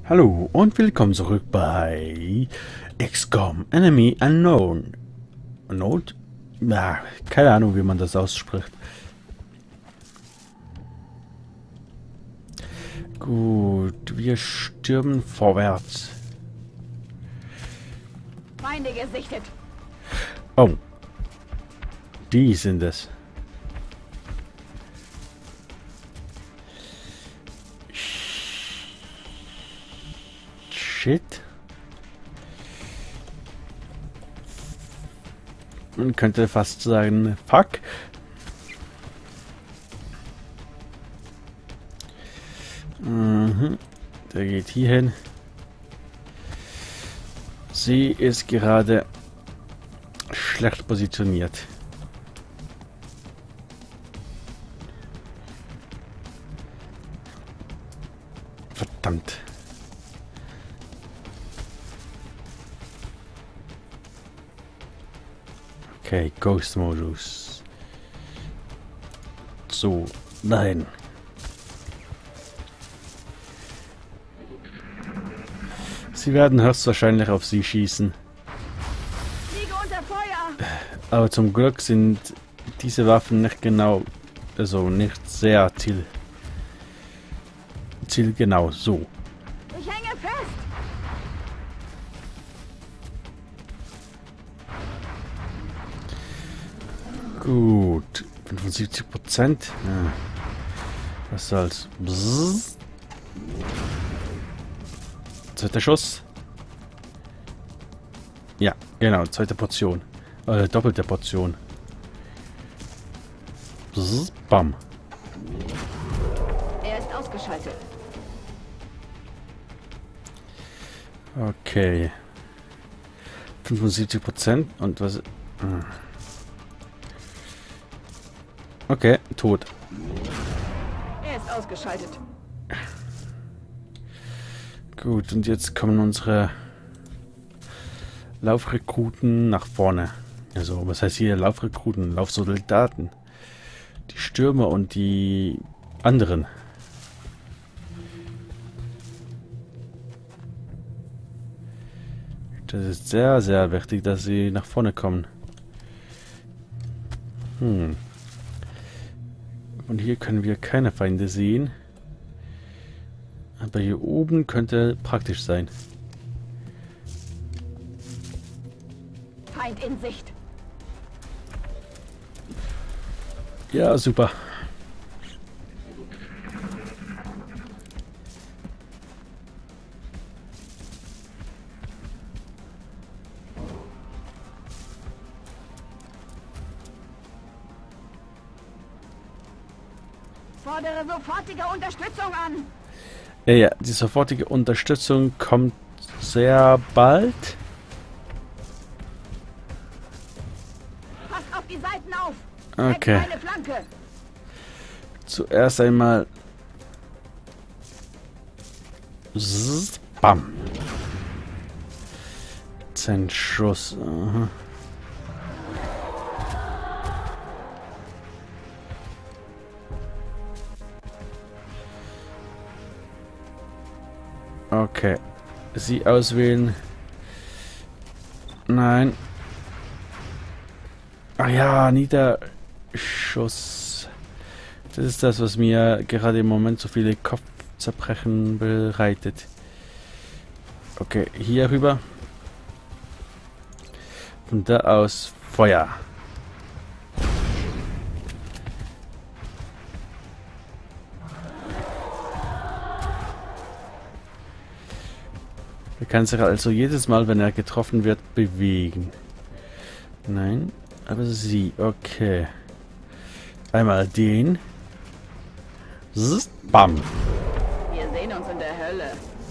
Hallo und willkommen zurück bei XCOM Enemy Unknown. Not? Ja, keine Ahnung, wie man das ausspricht. Gut, wir stürmen vorwärts. Feinde gesichtet. Oh. Die sind es. Shit. Man könnte fast sagen, fuck. Der geht hier hin. Sie ist gerade schlecht positioniert. Verdammt. Okay, Ghost-Modus. So, nein. Sie werden höchstwahrscheinlich auf sie schießen. Liege unter Feuer. Aber zum Glück sind diese Waffen nicht genau, also nicht sehr zielgenau. So. Ich hänge fest. Gut. 75%. Ja. Was soll's. Bzzz. Zweiter Schuss. Ja, genau. Zweite Portion. Doppelte Portion. Bzzz. Bam. Er ist ausgeschaltet. Okay. 75% und was... Okay, tot. Er ist ausgeschaltet. Gut, und jetzt kommen unsere Laufrekruten nach vorne. Also, was heißt hier Laufrekruten? Laufsoldaten. Die Stürmer und die anderen. Das ist sehr, sehr wichtig, dass sie nach vorne kommen. Und hier können wir keine Feinde sehen. Aber hier oben könnte praktisch sein. Feind in Sicht. Ja, super. Fordere sofortige Unterstützung an. Ja, die sofortige Unterstützung kommt sehr bald. Passt auf die Seiten auf. Okay. Eine Flanke. Zuerst einmal. Zzz, bam. 10 Schuss. Aha. Okay. Sie auswählen. Nein. Ah ja, Niederschuss. Das ist das, was mir gerade im Moment so viele Kopfzerbrechen bereitet. Okay, hier rüber. Von da aus Feuer. Er kann sich also jedes Mal, wenn er getroffen wird, bewegen. Nein, aber sie. Okay. Einmal den. Zzz, bam. Wir sehen uns in der Hölle.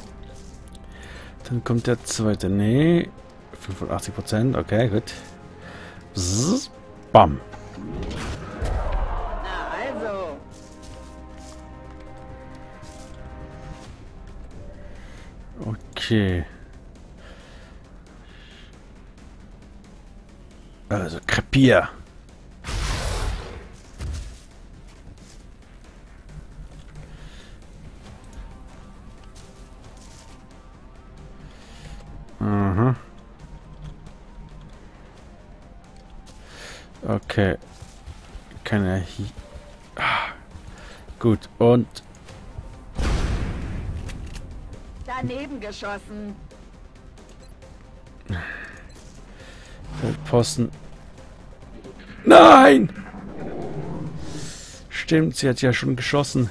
Dann kommt der zweite. Nee. 85%. Okay, gut. Zzz, bam. Na also. Okay. Also, krepier. Aha. Okay. Kann er hier... Ah. Gut, und... Daneben geschossen. Feldposten. Nein! Stimmt, sie hat ja schon geschossen.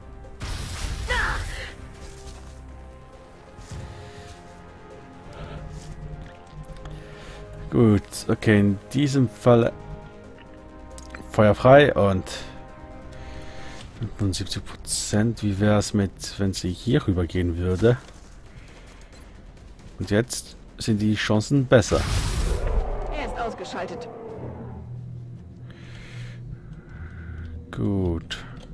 Gut, okay, in diesem Fall Feuer frei und 75%. Wie wäre es mit, wenn sie hier rüber gehen würde? Und jetzt sind die Chancen besser. Er ist ausgeschaltet. Gut.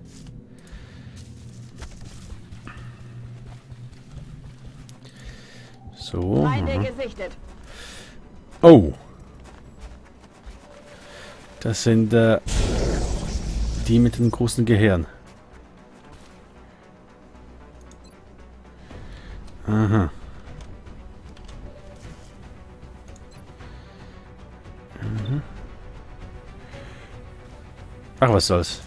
So. Feinde gesichtet. Oh. Das sind die mit den großen Gehirn. Aha. Mhm. Ach, was soll's.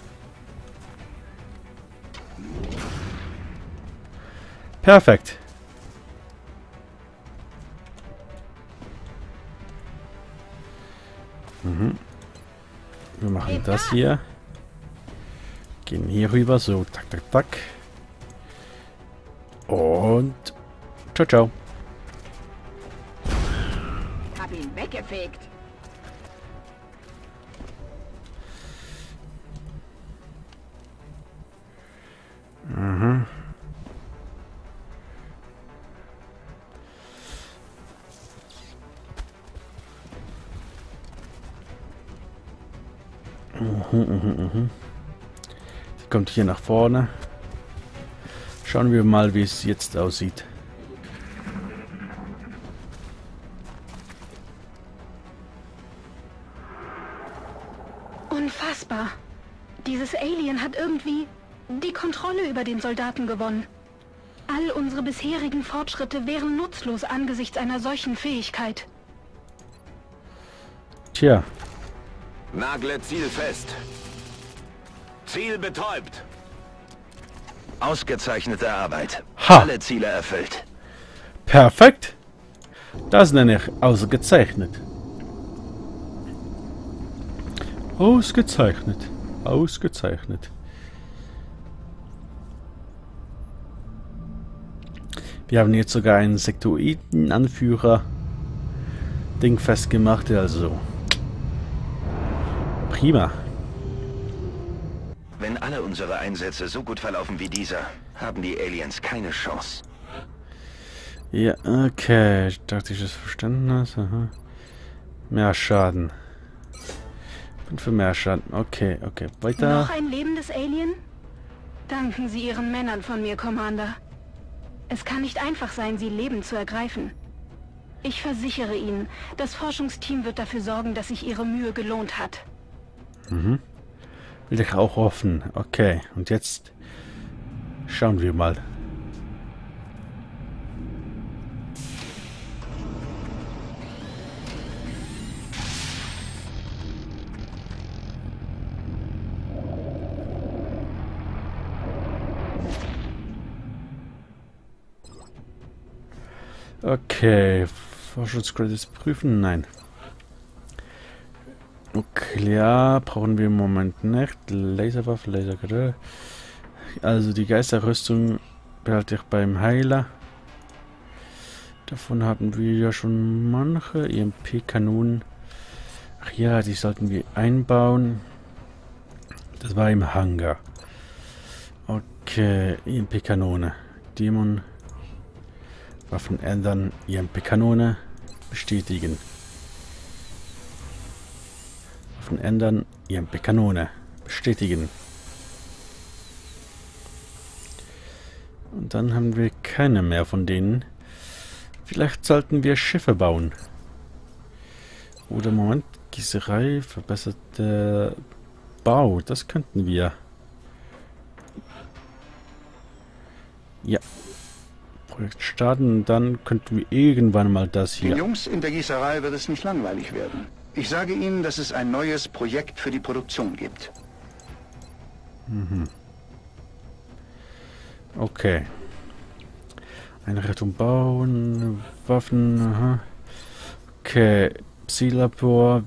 Perfekt. Mhm. Wir machen das hier. Gehen hier rüber, so, tak, tak, tak. Und ciao, ciao. Hab ihn weggefegt. Mhm. Sie kommt hier nach vorne. Schauen wir mal, wie es jetzt aussieht. Unfassbar. Dieses Alien hat irgendwie die Kontrolle über den Soldaten gewonnen. All unsere bisherigen Fortschritte wären nutzlos angesichts einer solchen Fähigkeit. Tja. Nagle Ziel fest. Ziel betäubt. Ausgezeichnete Arbeit. Ha. Alle Ziele erfüllt. Perfekt. Das nenne ich ausgezeichnet. Ausgezeichnet. Ausgezeichnet. Wir haben jetzt sogar einen Sektoiden-Anführer Ding festgemacht, also prima. Wenn alle unsere Einsätze so gut verlaufen wie dieser, haben die Aliens keine Chance. Ja, okay. Taktisches Verständnis. Aha. Mehr Schaden. Bin für mehr Schaden. Okay, okay. Weiter. Noch ein lebendes Alien? Danken Sie Ihren Männern von mir, Commander. Es kann nicht einfach sein, sie lebend zu ergreifen. Ich versichere Ihnen, das Forschungsteam wird dafür sorgen, dass sich Ihre Mühe gelohnt hat. Mhm. Will ich auch hoffen. Okay, und jetzt schauen wir mal. Okay, Forschungscredits prüfen? Nein. Nuklear brauchen wir im Moment nicht. Laserwaffe, Lasergerät. Also die Geisterrüstung behalte ich beim Heiler. Davon haben wir ja schon manche. EMP-Kanonen. Ach ja, die sollten wir einbauen. Das war im Hangar. Okay, EMP-Kanone. Dämon. Waffen ändern. EMP-Kanone. Bestätigen. Waffen ändern. EMP-Kanone. Bestätigen. Und dann haben wir keine mehr von denen. Vielleicht sollten wir Schiffe bauen. Oder Moment, Gießerei, verbesserte Bau. Das könnten wir. Ja. Projekt starten und dann könnten wir irgendwann mal das Den hier... Jungs in der Gießerei wird es nicht langweilig werden. Ich sage ihnen, dass es ein neues Projekt für die Produktion gibt. Okay. Eine Rettung bauen, Waffen, aha. Okay, Psi-Labor.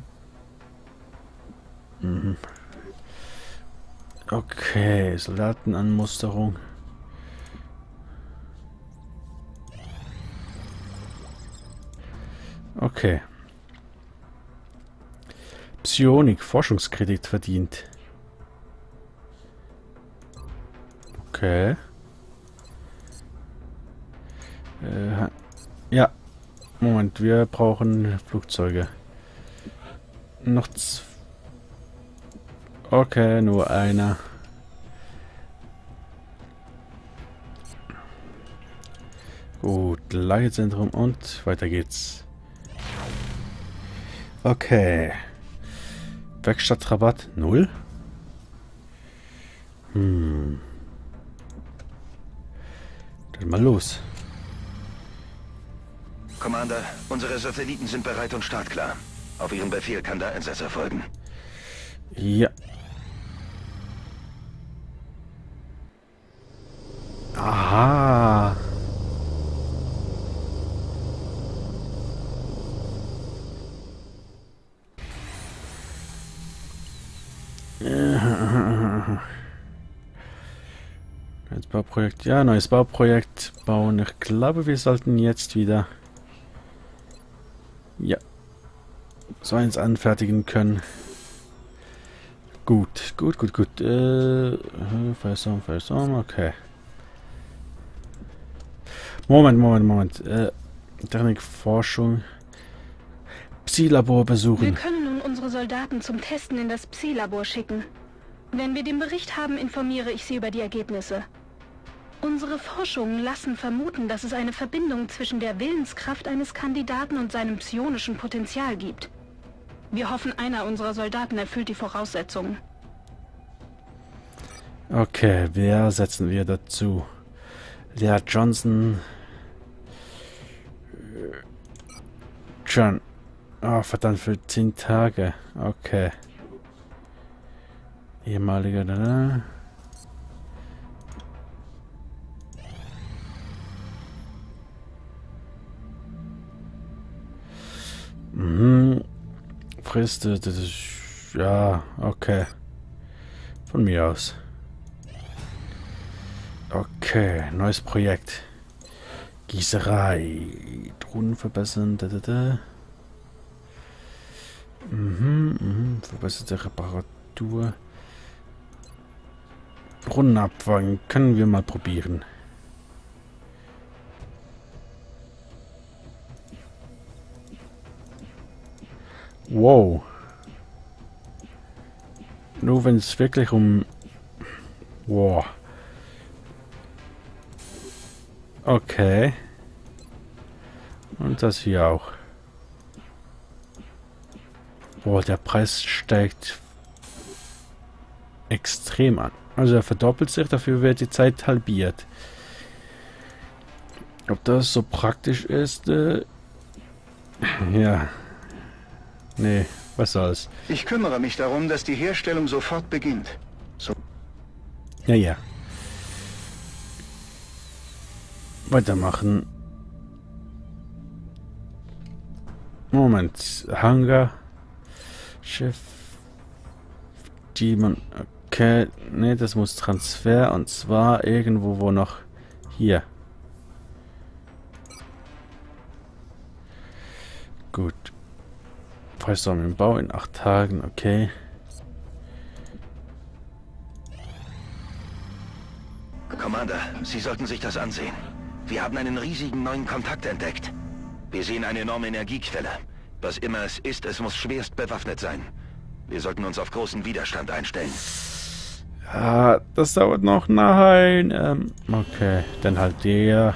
Okay, Soldatenanmusterung. Okay. Psionik, Forschungskredit verdient. Okay. Ja. Moment, wir brauchen Flugzeuge. Noch okay, nur einer. Gut, Leihzentrum und weiter geht's. Okay. Werkstattrabatt 0. Dann mal los. Commander, unsere Satelliten sind bereit und startklar. Auf Ihren Befehl kann der Einsatz erfolgen. Ja. Aha. Neues Bauprojekt. Ja, neues Bauprojekt bauen. Ich glaube, wir sollten jetzt wieder... Ja. So eins anfertigen können. Gut. Versum, okay. Moment. Technikforschung. Psi-Labor besuchen. Wir können nun unsere Soldaten zum Testen in das Psi-Labor schicken. Wenn wir den Bericht haben, informiere ich Sie über die Ergebnisse. Unsere Forschungen lassen vermuten, dass es eine Verbindung zwischen der Willenskraft eines Kandidaten und seinem psionischen Potenzial gibt. Wir hoffen, einer unserer Soldaten erfüllt die Voraussetzungen. Okay, wer setzen wir dazu? Lea Johnson. John. Oh, verdammt, für 10 Tage. Okay. Ehemaliger... Frist, das ist... Ja, okay. Von mir aus. Okay, neues Projekt. Gießerei. Drohnen verbessern. Verbesserte Reparatur. Brunnen abfangen. Können wir mal probieren. Wow. Nur wenn es wirklich um... Wow. Okay. Und das hier auch. Boah, der Preis steigt extrem an. Also er verdoppelt sich, dafür wird die Zeit halbiert. Ob das so praktisch ist? Ja. Nee, was soll's. Ich kümmere mich darum, dass die Herstellung sofort beginnt. So. Ja. Weitermachen. Moment. Hangar. Schiff. Demon. Okay. Ne, das muss Transfer. Und zwar irgendwo, wo noch... Hier. Gut. Freistorm im Bau in 8 Tagen. Okay. Commander, Sie sollten sich das ansehen. Wir haben einen riesigen neuen Kontakt entdeckt. Wir sehen eine enorme Energiequelle. Was immer es ist, es muss schwerst bewaffnet sein. Wir sollten uns auf großen Widerstand einstellen. Ja, das dauert noch. Nein. Okay, dann halt der.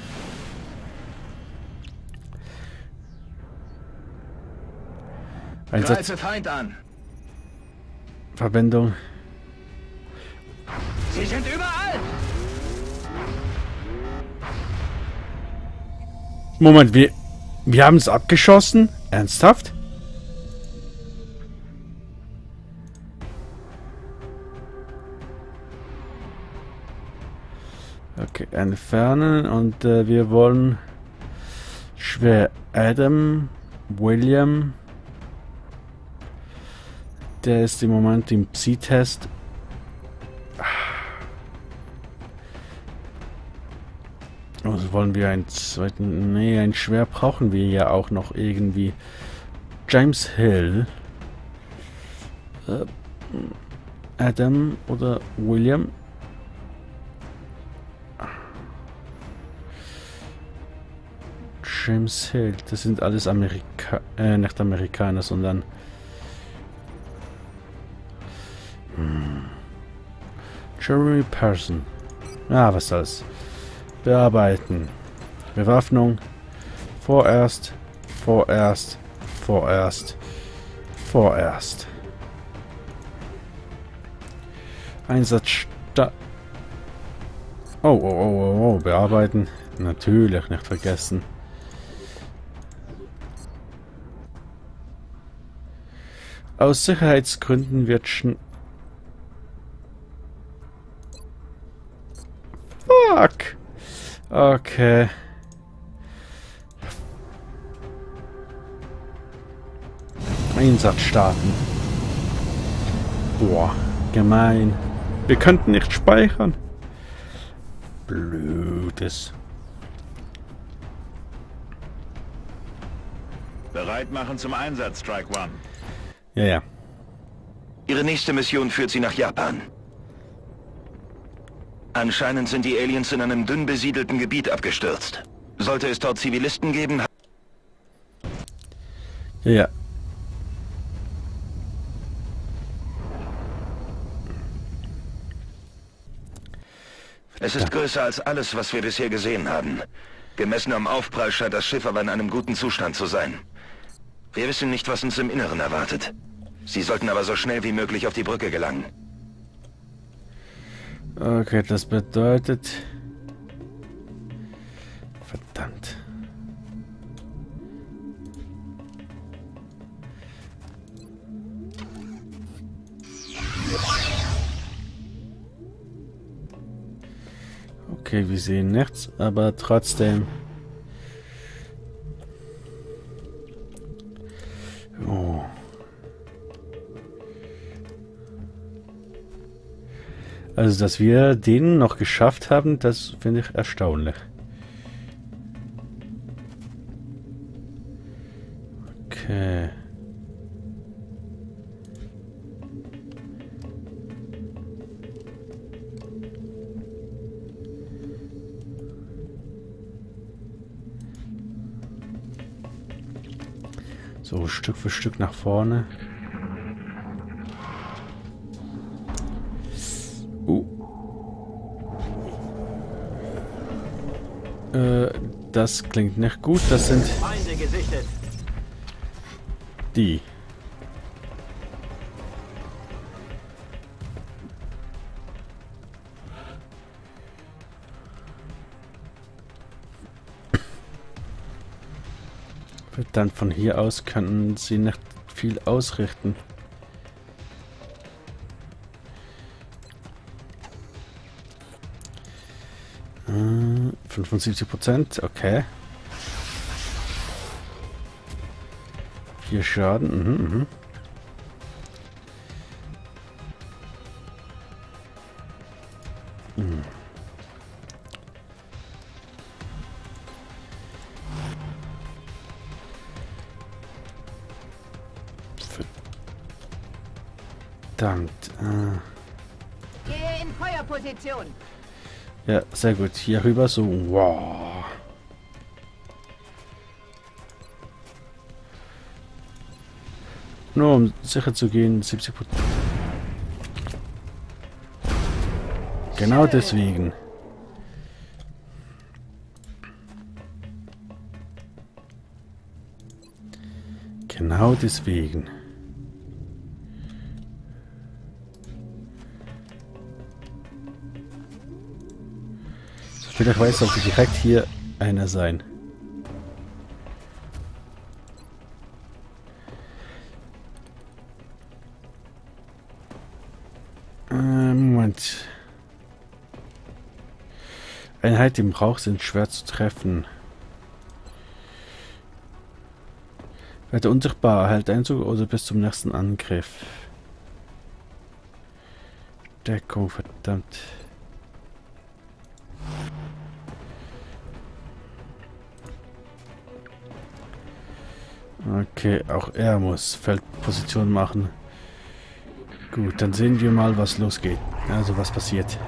Einsatz. Greife Feind an. Verwendung. Sie sind überall! Moment, wir haben es abgeschossen? Ernsthaft? Okay, entfernen und wir wollen schwer Adam, William. Der ist im Moment im Psi-Test. Also wollen wir einen zweiten... Nee, ein Schwer brauchen wir ja auch noch irgendwie. James Hill. Adam oder William. James Hill. Das sind alles nicht Amerikaner, sondern... Jeremy Person. Ah, was soll's. Bearbeiten. Bewaffnung. Vorerst. Vorerst. Vorerst. Vorerst. Einsatz Oh. Bearbeiten. Natürlich, nicht vergessen. Aus Sicherheitsgründen wird Fuck! Okay. Einsatz starten. Boah, gemein. Wir könnten nicht speichern. Blödes. Bereit machen zum Einsatz, Strike One. Ja. Ihre nächste Mission führt Sie nach Japan. Anscheinend sind die Aliens in einem dünn besiedelten Gebiet abgestürzt. Sollte es dort Zivilisten geben... Ja. Es ist größer als alles, was wir bisher gesehen haben. Gemessen am Aufprall scheint das Schiff aber in einem guten Zustand zu sein. Wir wissen nicht, was uns im Inneren erwartet. Sie sollten aber so schnell wie möglich auf die Brücke gelangen. Okay, das bedeutet... Verdammt. Okay, wir sehen nichts, aber trotzdem... Oh. Also, dass wir den noch geschafft haben, das finde ich erstaunlich. Okay. So, Stück für Stück nach vorne. Das klingt nicht gut. Das sind die. Dann von hier aus können sie nicht viel ausrichten. Äh, 75%, okay. 4 Schaden, Verdammt. Gehe in Feuerposition. Ja, sehr gut. Hier rüber so. Wow. Nur um sicher zu gehen, 70%. Genau deswegen. Genau deswegen. Vielleicht weiß sollte direkt hier einer sein. Einheiten im Rauch sind schwer zu treffen. Werde unsichtbar, erhält Einzug oder bis zum nächsten Angriff. Deckung, verdammt. Okay, auch er muss Feldposition machen. Gut, dann sehen wir mal, was losgeht. Also, was passiert.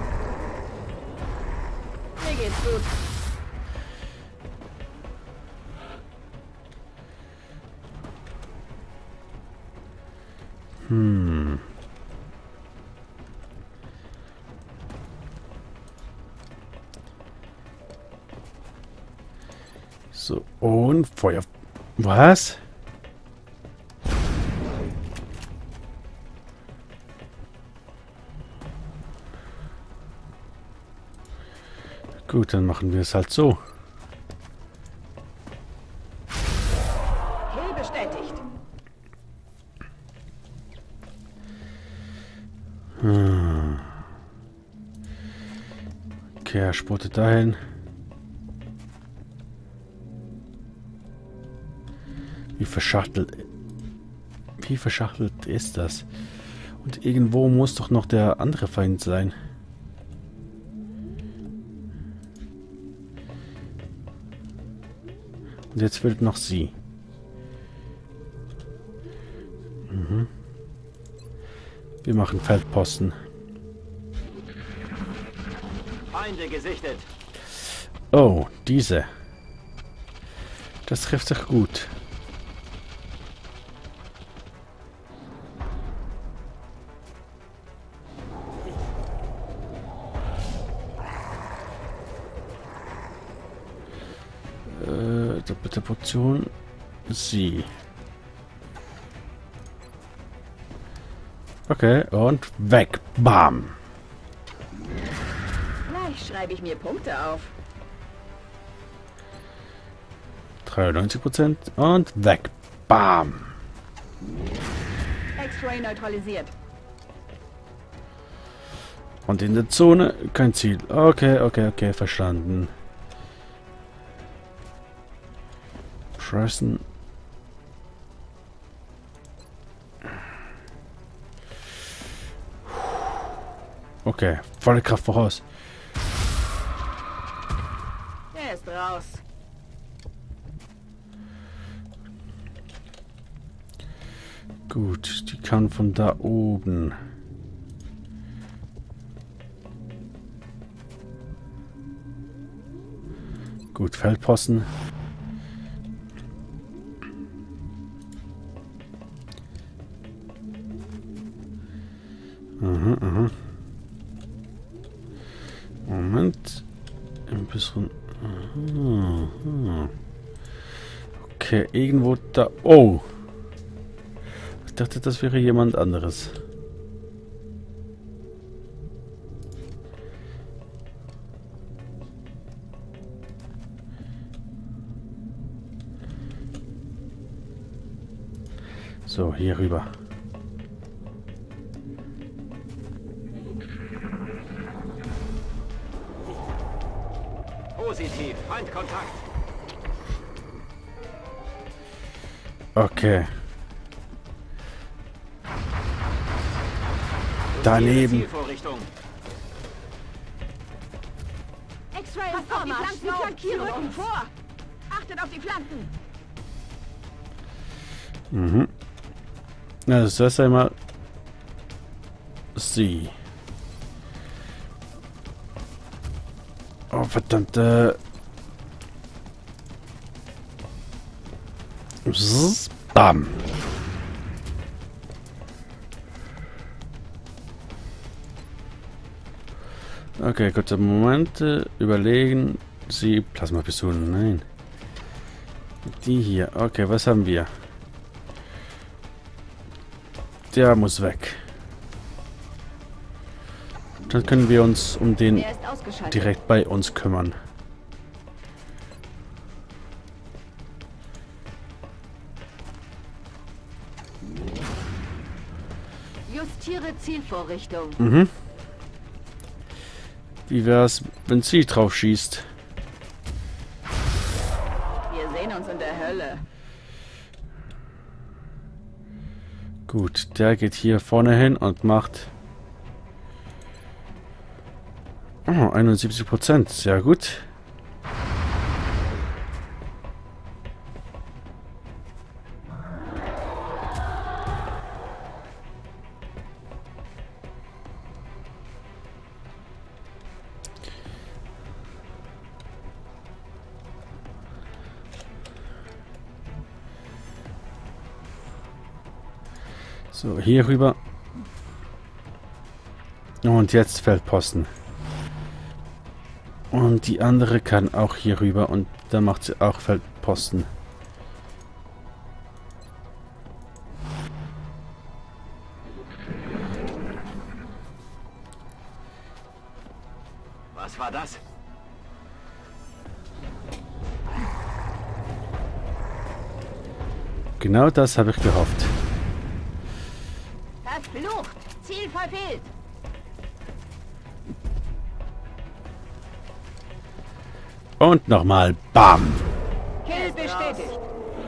Mir geht's gut. So, und Feuer. Was? Gut, dann machen wir es halt so. Kill bestätigt. Okay, er spurtet dahin. Wie verschachtelt ist das? Und irgendwo muss doch noch der andere Feind sein. Und jetzt fehlt noch sie. Wir machen Feldposten. Feinde gesichtet. Oh, diese. Das trifft sich gut. Doppelte Portion. Sie. Okay, und weg. Bam. Gleich schreibe ich mir Punkte auf. 93% und weg. Bam. X-Ray neutralisiert. Und in der Zone kein Ziel. Okay, verstanden. Pressen. Okay, volle Kraft voraus. Er ist raus. Gut, die kann von da oben. Gut, Feldposten. Moment. Ein bisschen. Okay, irgendwo da. Oh! Ich dachte, das wäre jemand anderes. So, hier rüber. Positiv. Feindkontakt. Okay. Daneben. Zielvorrichtung. X-Ray im Vormarsch. Die flankieren uns. Vor. Achtet auf die Flanken. Mhm. Also zuerst einmal sie. Oh, verdammt. Bam. Okay, kurzer Moment. Überlegen. Sie. Plasmapistolen. Nein. Die hier. Okay, was haben wir? Der muss weg. Dann können wir uns um den Er ist ausgeschaltet. direkt bei uns kümmern. Justiere Zielvorrichtung. Mhm. Wie wär's, wenn sie drauf schießt? Wir sehen uns in der Hölle. Gut, der geht hier vorne hin und macht... Oh, 71%. Sehr gut. So, hier rüber. Und jetzt Feldposten. Und die andere kann auch hier rüber und dann macht sie auch Feldposten. Was war das? Genau das habe ich gehofft. Verflucht! Ziel verfehlt! Und nochmal BAM! Kill bestätigt!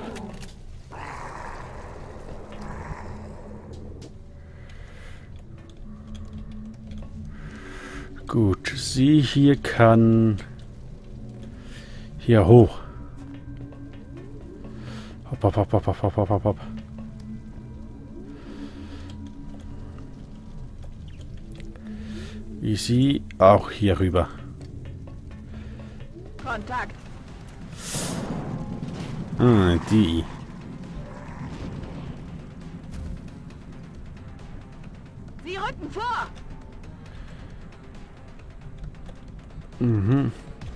Gut, sie hier kann hier hoch. Hopp, hopp, hopp, hopp, hopp, hopp, hopp, hopp. Wie sie auch hier rüber. Kontakt! Ah, die. Sie rücken vor! Mhm.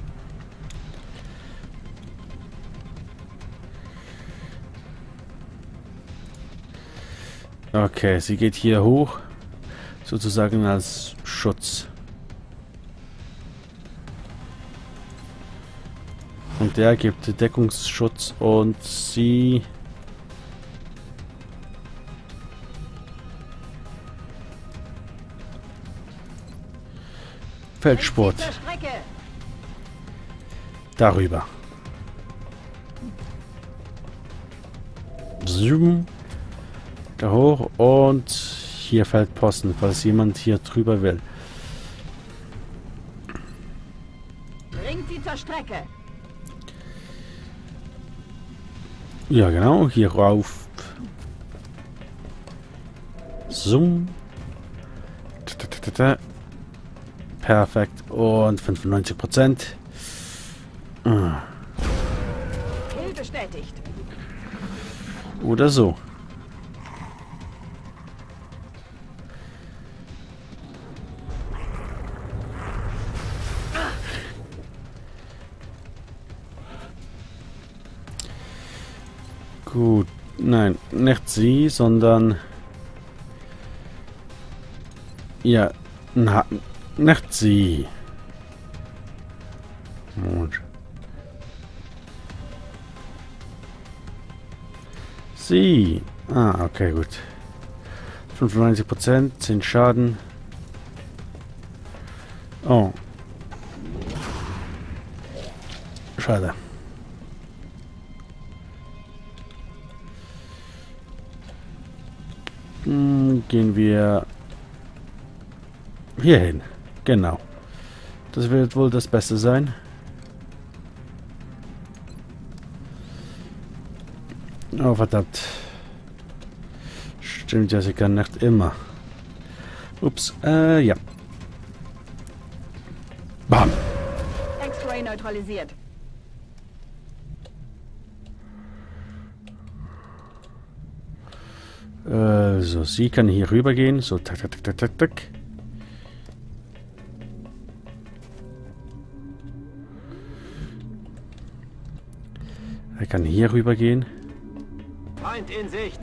Okay, sie geht hier hoch, sozusagen als Schutz. Und der gibt Deckungsschutz und sie... Feldsport. Zur Strecke! Darüber. Zoom. Da hoch und hier Feldposten, falls jemand hier drüber will. Bringt sie zur Strecke! Ja, genau, hier rauf. Zoom. Perfekt. Und 95%. Kill bestätigt! Oder so. Gut. Nein, nicht sie, sondern... Ja, na, nicht sie. Und sie. Ah, okay, gut. 95%, 10 Schaden. Oh. Schade. Gehen wir hier hin. Genau. Das wird wohl das Beste sein. Oh, verdammt. Stimmt ja, sie kann nicht immer. Ups, ja. Bam. X-Ray neutralisiert. So, sie kann hier rüber gehen. So, tak, tak, tak, tak, tak. Er kann hier rüber gehen. Feind in Sicht.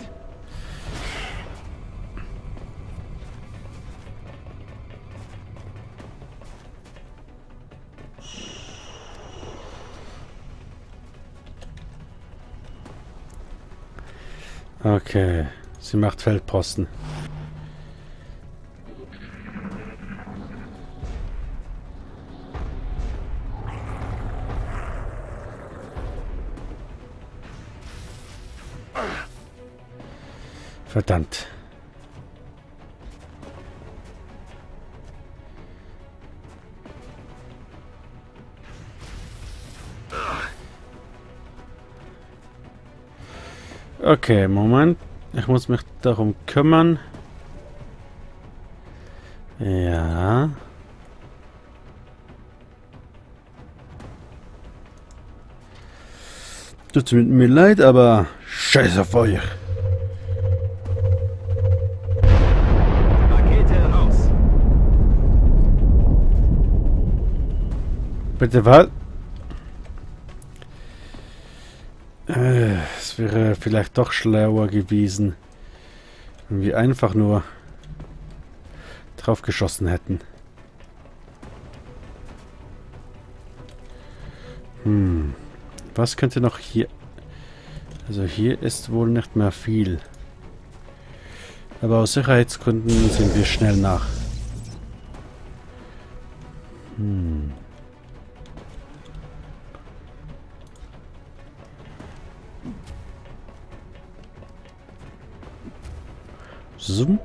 Okay, sie macht Feldposten. Verdammt. Okay, Moment. Ich muss mich darum kümmern. Ja. Tut mir leid, aber scheiß auf euch. Rakete raus. Bitte was? Es wäre vielleicht doch schlauer gewesen, wenn wir einfach nur drauf geschossen hätten. Was könnte noch hier... Also hier ist wohl nicht mehr viel. Aber aus Sicherheitsgründen sind wir schnell nach. Zoom.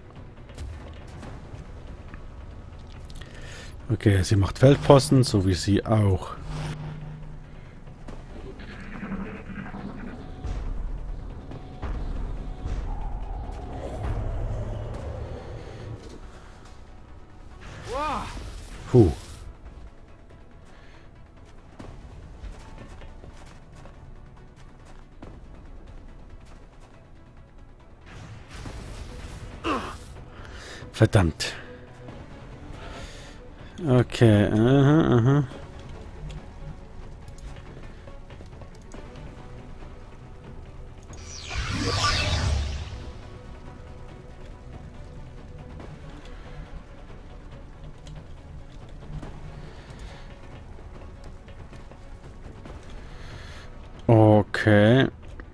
Okay, sie macht Feldposten, so wie sie auch. Puh. Verdammt. Okay, aha. Okay.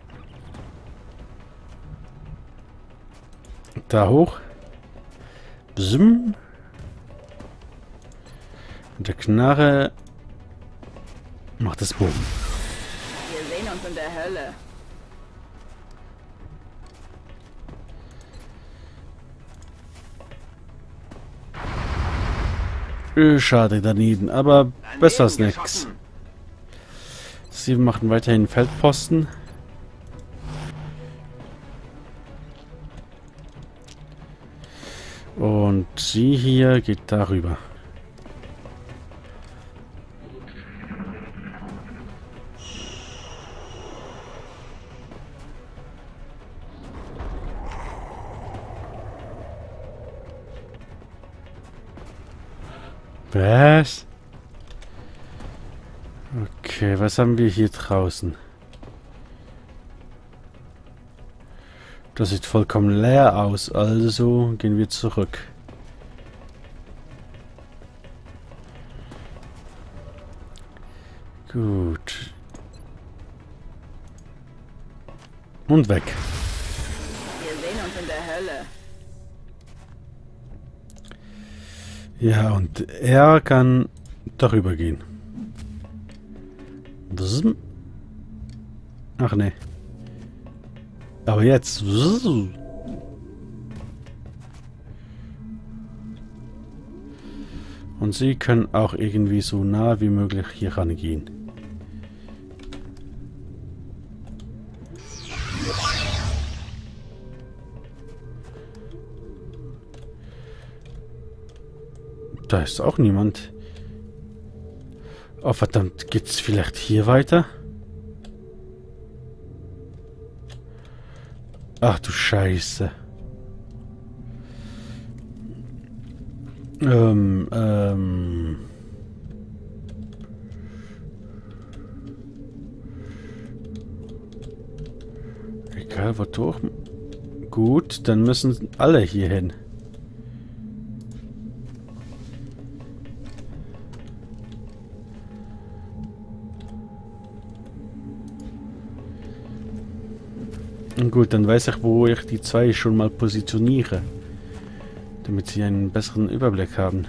Da hoch. Bzim. Und der Knarre macht das Boom. Wir sehen uns in der Hölle. Schade daneben, aber besser als nix. Sie machen weiterhin Feldposten. Und sie hier geht darüber. Was? Okay, was haben wir hier draußen? Das sieht vollkommen leer aus, also gehen wir zurück. Gut. Und weg. Wir sehen uns in der Hölle. Ja, und er kann darüber gehen. Ach ne. Aber jetzt. Und sie können auch irgendwie so nah wie möglich hier rangehen. Da ist auch niemand. Oh verdammt, geht's vielleicht hier weiter? Ach du Scheiße. Egal, wo durch. Gut, dann müssen alle hier hin. Gut, dann weiß ich, wo ich die zwei schon mal positioniere. Damit sie einen besseren Überblick haben.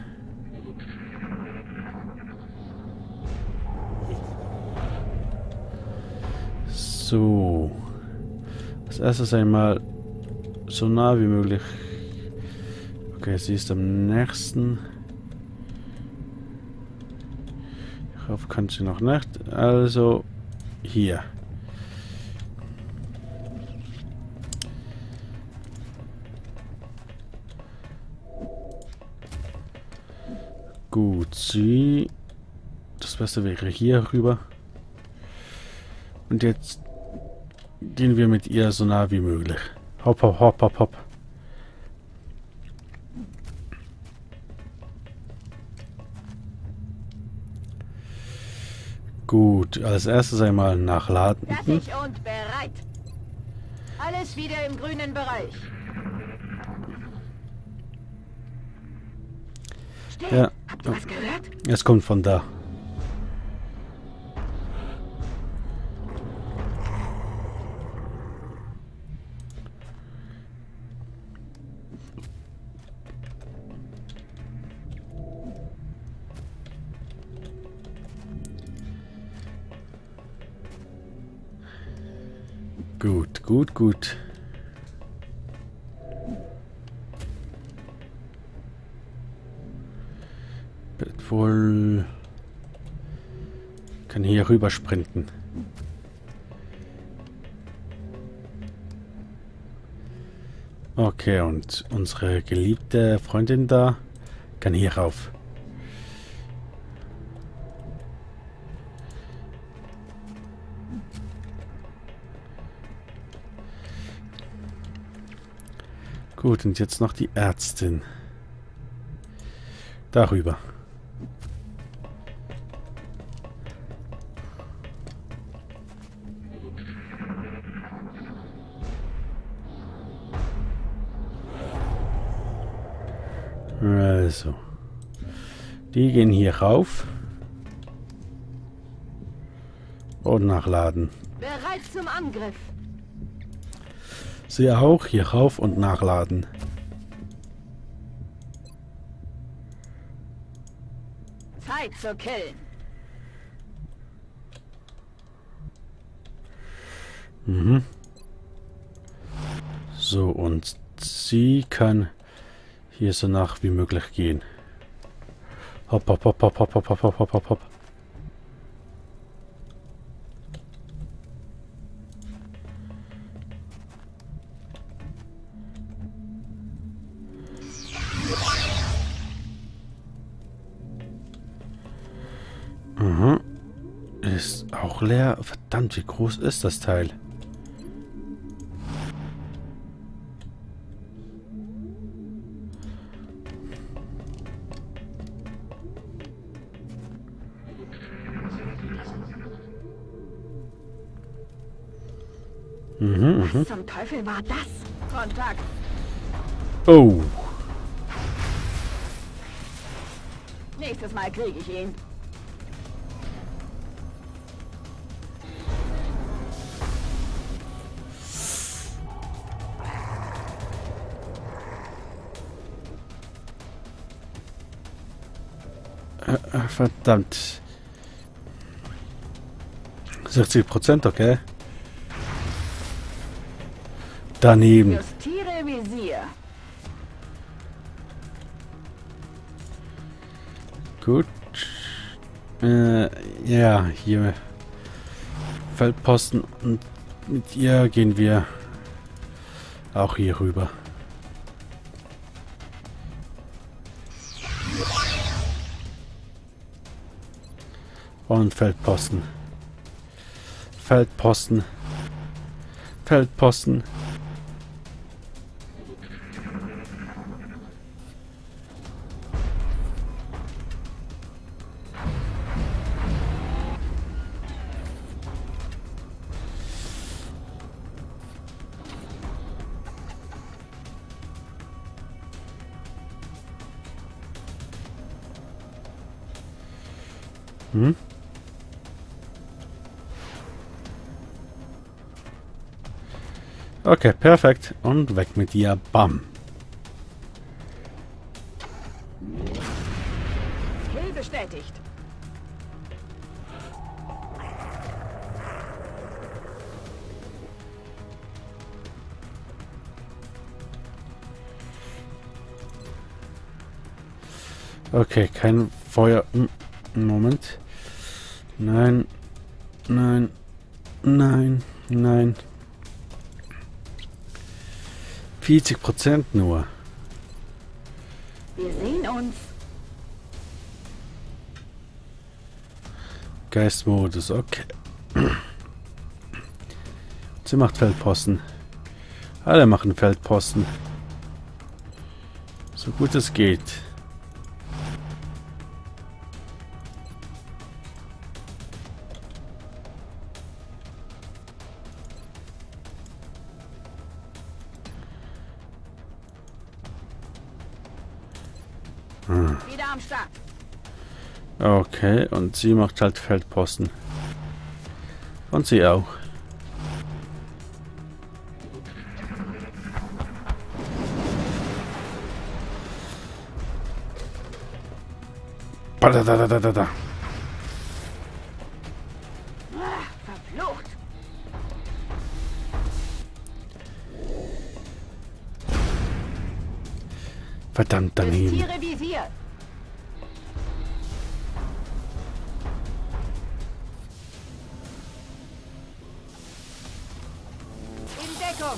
So. Als erstes einmal so nah wie möglich. Okay, sie ist am nächsten. Darauf kann sie noch nicht. Also hier. Gut, sie... Das Beste wäre hier rüber. Und jetzt gehen wir mit ihr so nah wie möglich. Hopp, hopp, hopp, hopp, hopp. Gut, als erstes einmal nachladen. Fertig und bereit. Alles wieder im grünen Bereich. Still. Ja. Habt ihr was gehört? Es kommt von da. Gut, gut, gut. Wird wohl... Kann hier rüber sprinten. Okay, und unsere geliebte Freundin da kann hier rauf. Gut, und jetzt noch die Ärztin. Darüber. Also. Die gehen hier rauf. Und nachladen. Bereit zum Angriff. Sie auch hier rauf und nachladen. Zeit zu killen. Mhm. So, und sie kann hier so nach wie möglich gehen. Hopp, hopp, hopp, hopp, hopp, hopp, hopp, hopp, hopp, hopp. Mhm. Ist auch leer. Verdammt, wie groß ist das Teil? Was zum Teufel war das? Kontakt. Oh. Nächstes Mal kriege ich ihn. Verdammt. 60%, okay. Daneben. Justiere Visier. Gut. Ja, hier Feldposten und mit ihr gehen wir auch hier rüber. Und Feldposten. Feldposten. Feldposten. Hm? Okay, perfekt. Und weg mit dir. Bam. Kill bestätigt. Okay, kein Feuer. Moment. Nein. Nein. Nein. Nein. 40% nur. Wir sehen uns. Geistmodus, okay. Sie macht Feldposten. Alle machen Feldposten. So gut es geht. Wieder am Start. Okay, und sie macht halt Feldposten. Und sie auch. Da. Verflucht. Verdammt daneben. Tiere visiert. In Deckung.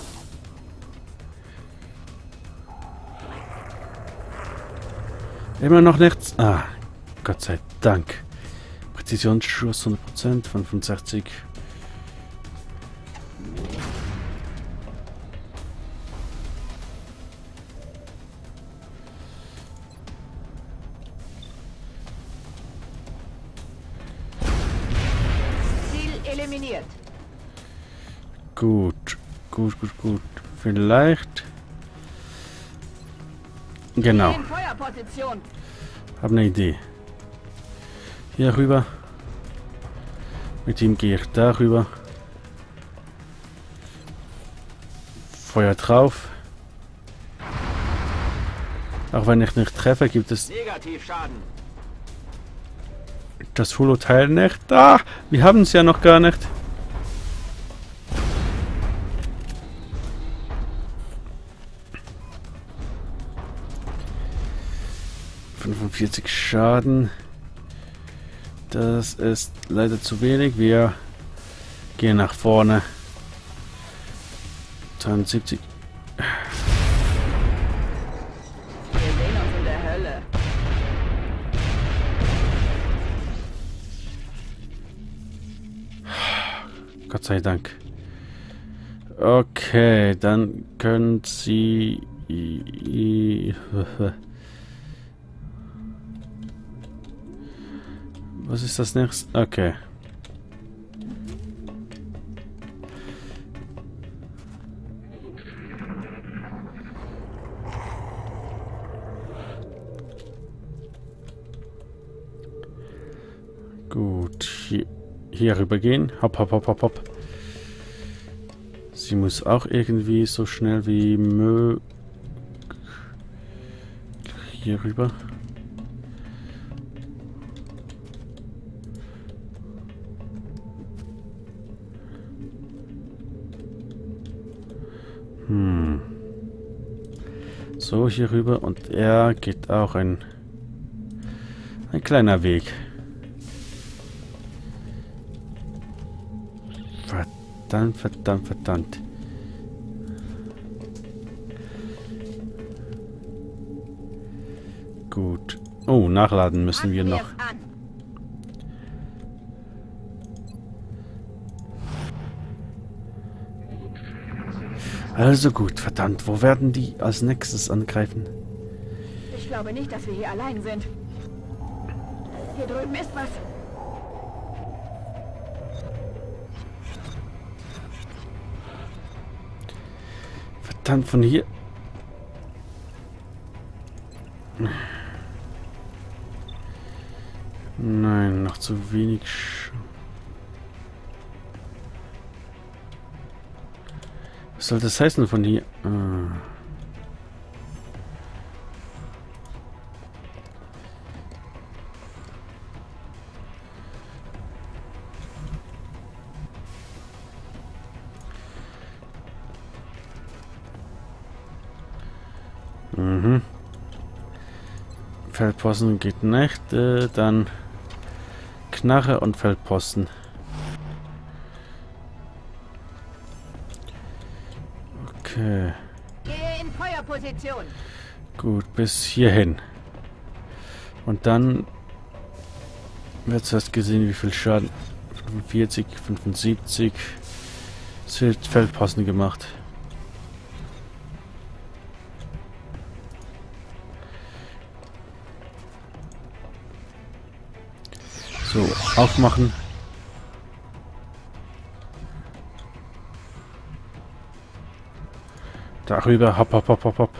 Immer noch nichts. Ah, Gott sei Dank. Präzisionsschuss 100%, 65. Ziel eliminiert. Gut. Vielleicht. Genau. In Feuerposition. Hab eine Idee. Hier rüber. Mit ihm gehe ich darüber. Feuer drauf. Auch wenn ich nicht treffe, gibt es Negativschaden. das Holo-Teil nicht. Ah, wir haben es ja noch gar nicht. ...45 Schaden. Das ist leider zu wenig. Wir gehen nach vorne. 72. Wir sehen uns in der Hölle. Gott sei Dank. Okay, dann können Sie... Was ist das nächste? Okay. Gut, hier rüber gehen. Hopp. Sie muss auch irgendwie so schnell wie möglich hier rüber. So, hier rüber. Und er geht auch ein kleiner Weg. Verdammt. Gut. Oh, nachladen müssen wir noch. Also gut, verdammt. Wo werden die als nächstes angreifen? Ich glaube nicht, dass wir hier allein sind. Hier drüben ist was. Verdammt, von hier. Nein, noch zu wenig. Was soll das heißen von hier? Feldposten geht nicht. Dann Knarre und Feldposten. Okay. Gehe in Feuerposition. Gut, bis hierhin. Und dann wird zuerst gesehen, wie viel Schaden. 45, 75. Es wird Feldposten gemacht. So, aufmachen. Darüber, hopp, hopp, hopp, hopp, hopp.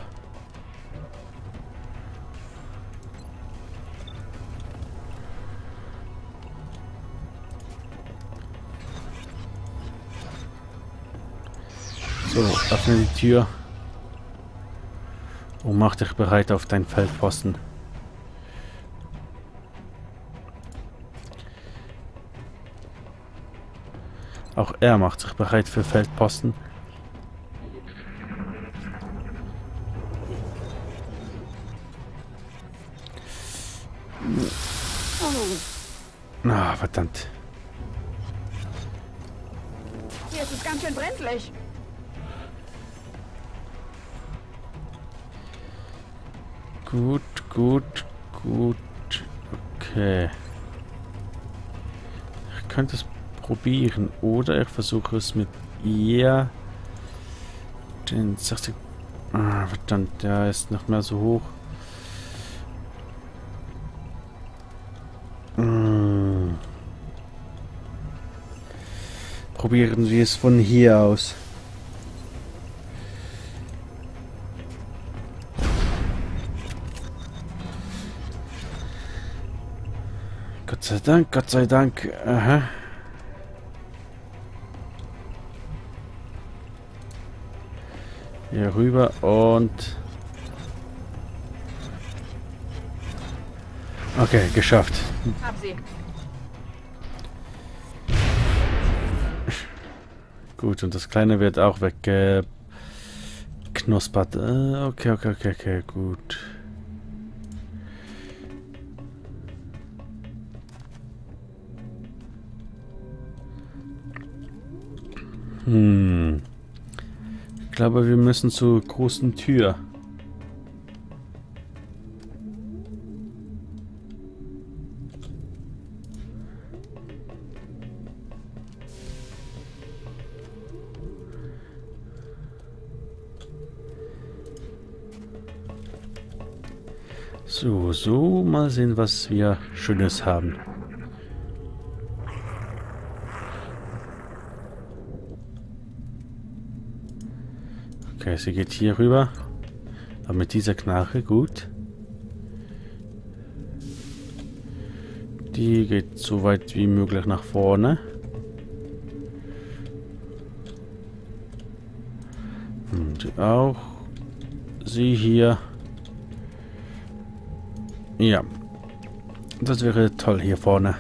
So, öffne die Tür. Und mach dich bereit auf deinen Feldposten. Auch er macht sich bereit für Feldposten. Ah, verdammt. Hier ist es ganz schön brenzlig. Gut, gut, gut. Okay. Ich könnte es probieren. Oder ich versuche es mit ihr. Den 60. Ah, verdammt, der ist noch mehr so hoch. Probieren wir es von hier aus. Gott sei Dank, Gott sei Dank. Aha. Hier rüber und... Okay, geschafft. Hab sie. Gut, und das Kleine wird auch weggeknuspert. Okay, gut. Ich glaube, wir müssen zur großen Tür. So, mal sehen, was wir Schönes haben. Okay, sie geht hier rüber. Aber mit dieser Knarre, gut. Die geht so weit wie möglich nach vorne. Und auch. Sie hier. Ja. Das wäre toll hier vorne.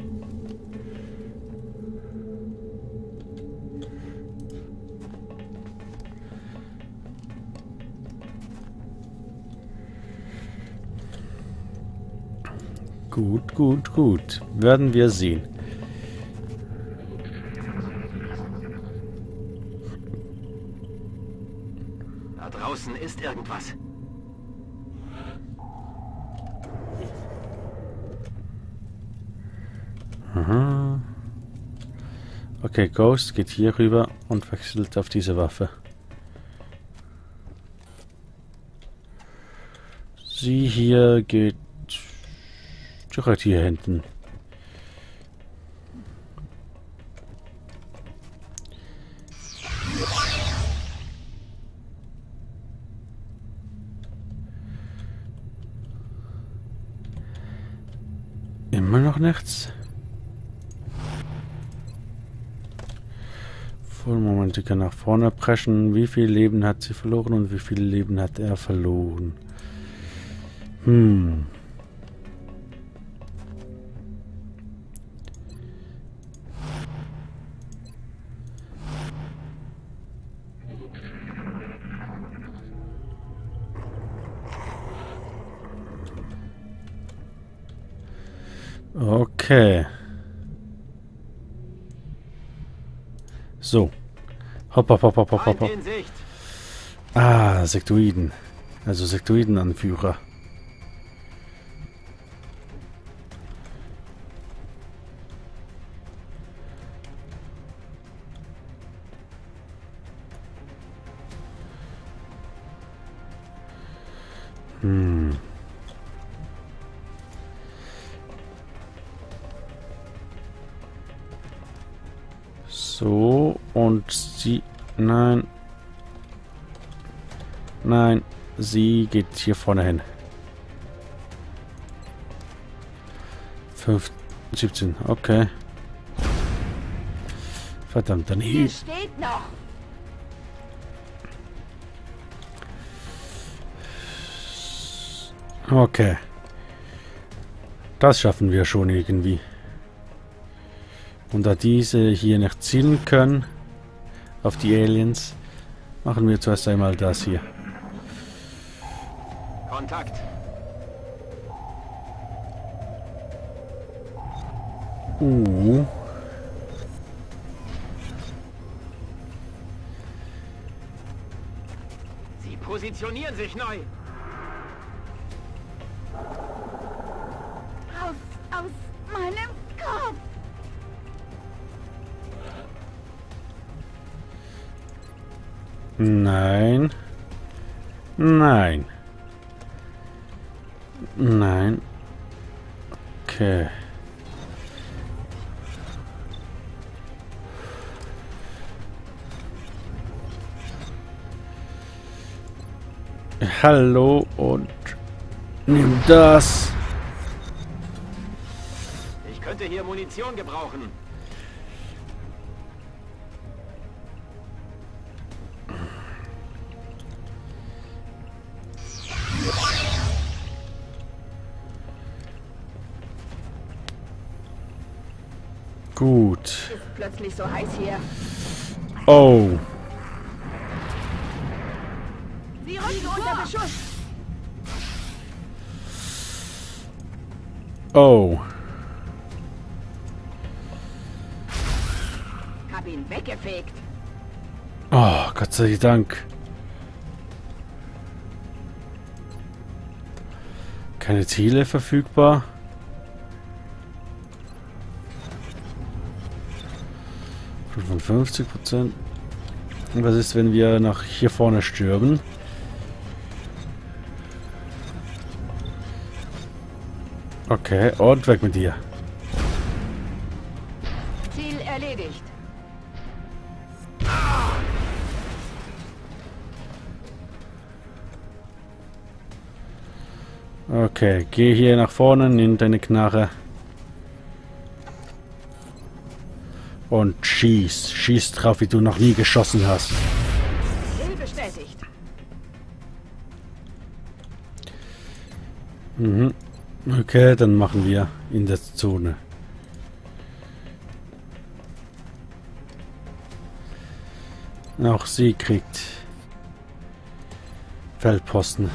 Gut. Werden wir sehen. Da draußen ist irgendwas. Aha. Okay, Ghost geht hier rüber und wechselt auf diese Waffe. Sie hier geht direkt hier hinten. Immer noch nichts. Vollmomentiker nach vorne preschen. Wie viel Leben hat sie verloren und wie viele Leben hat er verloren? Okay. So. Hopp, hopp, hopp, hopp, hopp, hopp. In Sicht. Ah, Sektoiden. Also Sektoidenanführer. So, und sie... Nein. Nein, sie geht hier vorne hin. 17, okay. Verdammt, Hier daneben. steht noch. Okay. Das schaffen wir schon irgendwie. Und da diese hier nicht zielen können auf die Aliens, machen wir zuerst einmal das hier. Kontakt. Sie positionieren sich neu. Raus aus meinem Kopf. Nein. Nein. Nein. Okay. Hallo und nimm das. Ich könnte hier Munition gebrauchen. Gut. Ist plötzlich so heiß hier. Oh. Sie rücken unter Beschuss. Oh. Hab ihn weggefegt. Oh, Gott sei Dank. Keine Ziele verfügbar. Von 50%. Und was ist, wenn wir nach hier vorne stürmen? Okay, und weg mit dir. Ziel erledigt. Okay, geh hier nach vorne, nimm deine Knarre. Und schieß. Schieß drauf, wie du noch nie geschossen hast. Ziel bestätigt. Mhm. Okay, dann machen wir in der Zone. Auch sie kriegt Feldposten.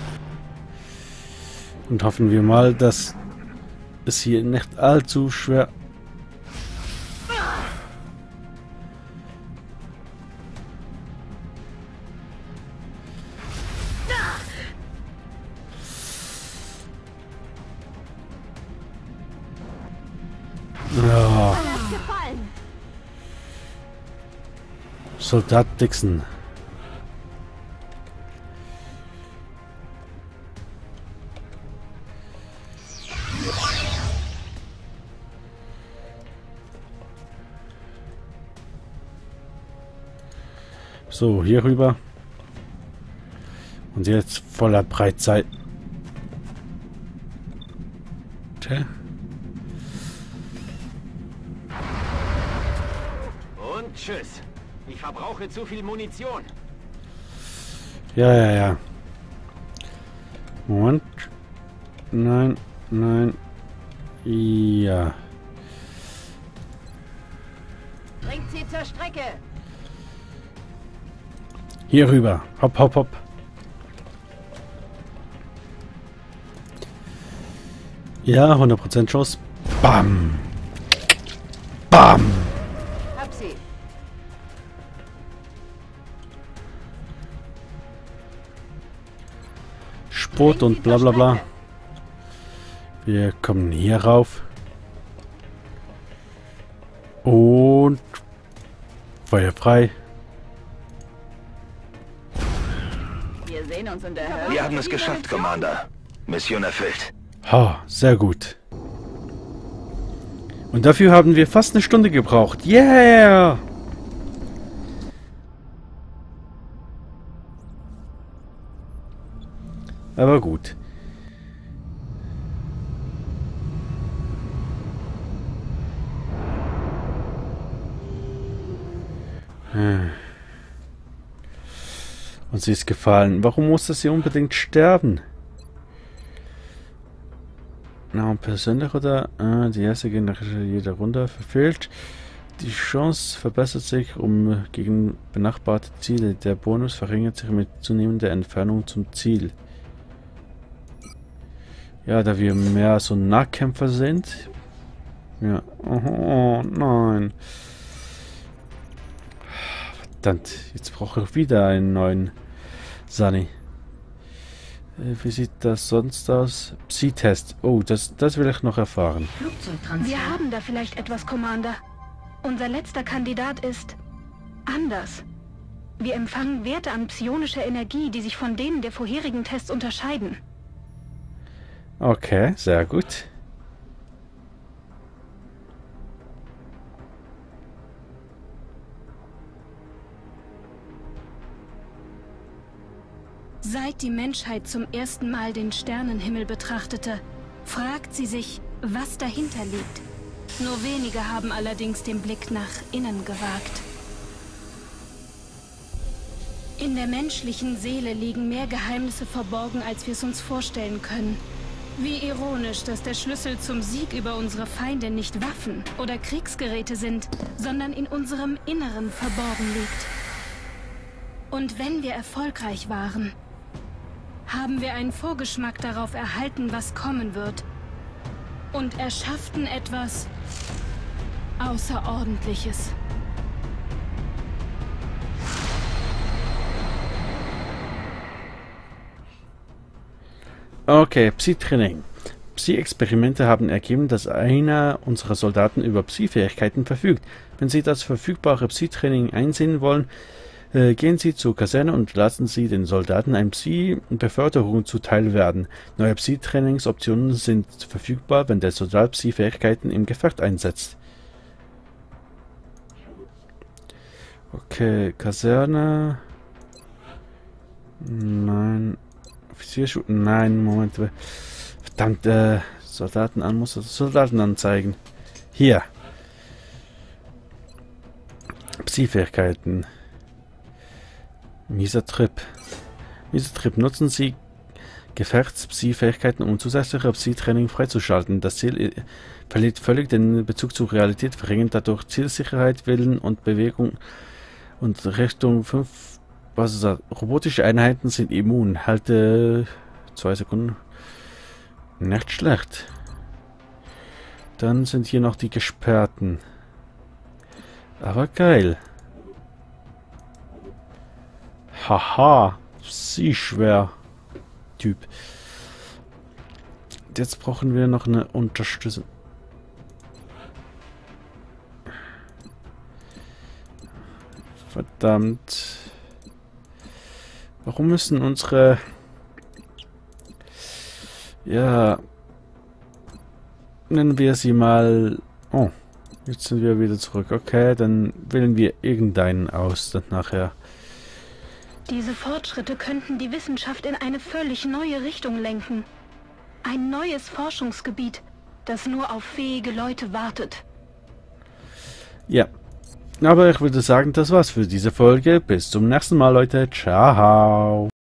Und hoffen wir mal, dass es hier nicht allzu schwer... Ja, Hat's gefallen. Soldat Dixon. So, hier rüber. Und jetzt voller Breitseite. Tja. Und tschüss. Ich verbrauche zu viel Munition. Ja, ja, ja. Moment. Nein, nein. Ja. Bringt sie zur Strecke. Hier rüber. Hopp, hopp, hopp. Ja, 100% Schuss. Bam. Bam. Hab sie. Sport und bla bla bla. Wir kommen hier rauf. Und Feuer frei. Wir sehen uns in der Hölle. Wir haben es geschafft, Commander. Mission erfüllt. Ha, sehr gut. Und dafür haben wir fast eine Stunde gebraucht. Yeah! Aber gut. Und sie ist gefallen. Warum musste sie unbedingt sterben? Na, persönlich oder? Die erste Generation jeder Runde verfehlt. Die Chance verbessert sich gegen benachbarte Ziele. Der Bonus verringert sich mit zunehmender Entfernung zum Ziel. Ja, da wir mehr so Nahkämpfer sind. Ja. Oh nein. Verdammt, jetzt brauche ich wieder einen neuen Sunny. Wie sieht das sonst aus? Psi-Test. Oh, das will ich noch erfahren. Wir haben da vielleicht etwas, Commander. Unser letzter Kandidat ist anders. Wir empfangen Werte an psionischer Energie, die sich von denen der vorherigen Tests unterscheiden. Okay, sehr gut. Seit die Menschheit zum ersten Mal den Sternenhimmel betrachtete, fragt sie sich, was dahinter liegt. Nur wenige haben allerdings den Blick nach innen gewagt. In der menschlichen Seele liegen mehr Geheimnisse verborgen, als wir es uns vorstellen können. Wie ironisch, dass der Schlüssel zum Sieg über unsere Feinde nicht Waffen oder Kriegsgeräte sind, sondern in unserem Inneren verborgen liegt. Und wenn wir erfolgreich waren, haben wir einen Vorgeschmack darauf erhalten, was kommen wird. Und erschafften etwas Außerordentliches. Okay, Psi-Training. Psi-Experimente haben ergeben, dass einer unserer Soldaten über Psi-Fähigkeiten verfügt. Wenn Sie das verfügbare Psi-Training einsehen wollen, gehen Sie zur Kaserne und lassen Sie den Soldaten ein Psi-Beförderung zuteil werden. Neue Psi-Trainingsoptionen sind verfügbar, wenn der Soldat Psi-Fähigkeiten im Gefecht einsetzt. Okay, Kaserne. Nein. Offiziersschule. Nein, Moment. Verdammt, Soldaten an, muss das Soldaten anzeigen. Hier. Psi-Fähigkeiten. Mieser Trip. Mieser Trip. Nutzen Sie Gefechts-Psi-Fähigkeiten, um zusätzliche Psi-Training freizuschalten. Das Ziel verliert völlig den Bezug zur Realität, verringert dadurch Zielsicherheit, Willen und Bewegung und Richtung 5. Was ist das? Robotische Einheiten sind immun. Halte 2 Sekunden. Nicht schlecht. Dann sind hier noch die Gesperrten. Aber geil. Haha. Sie schwer. Typ. Jetzt brauchen wir noch eine Unterstützung. Verdammt. Warum müssen unsere... Ja... Nennen wir sie mal... Oh, jetzt sind wir wieder zurück. Okay, dann wählen wir irgendeinen aus, dann nachher. Diese Fortschritte könnten die Wissenschaft in eine völlig neue Richtung lenken. Ein neues Forschungsgebiet, das nur auf fähige Leute wartet. Ja. Aber ich würde sagen, das war's für diese Folge. Bis zum nächsten Mal, Leute. Ciao.